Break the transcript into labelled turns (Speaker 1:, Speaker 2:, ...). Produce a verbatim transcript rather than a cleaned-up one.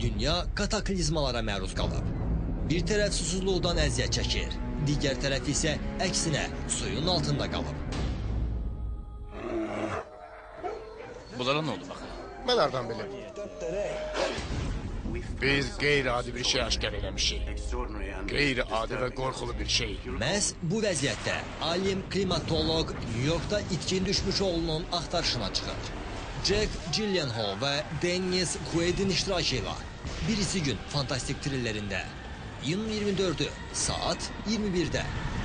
Speaker 1: dünya kataklizmalara məruz qalıb. Bir tərəf susuzluqdan əziyyət çəkir, digər tərəf isə əksinə suyun altında qalıb.
Speaker 2: Bunlara nə oldu baxın?
Speaker 3: Mən hardan bilim? Biz qeyri-adi bir şey aşkar eləmişik. Qeyri-adi və qorxulu bir şey.
Speaker 1: Məhz bu vəziyyətdə alim klimatolog New Yorkda itkin düşmüş oğlunun axtarışına çıxır. Jack Gyllenhaal və Dennis Quaid'in iştirakı ilə birisi gün fantastik thrillerində iyunun iyirmi dördü saat iyirmi birdə.